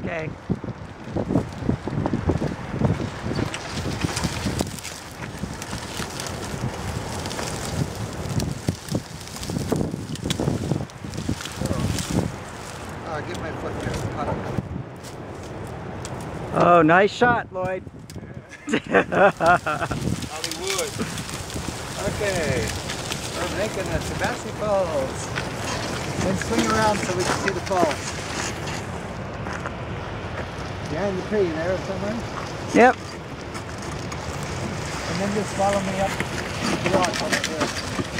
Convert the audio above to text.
Okay. Get my foot there. Oh, nice shot, Lloyd. Hollywood. Okay, we're making it to Bassi Falls. Then swing around so we can see the falls. Behind the tree there somewhere. Yep. And then just follow me up the rock over here.